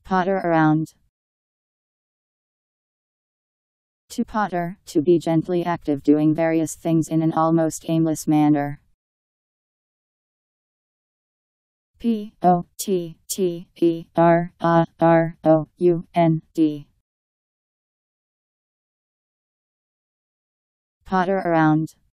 Potter around. To potter, to be gently active doing various things in an almost aimless manner. P-O-T-T-E-R-A-R-O-U-N-D. Potter around.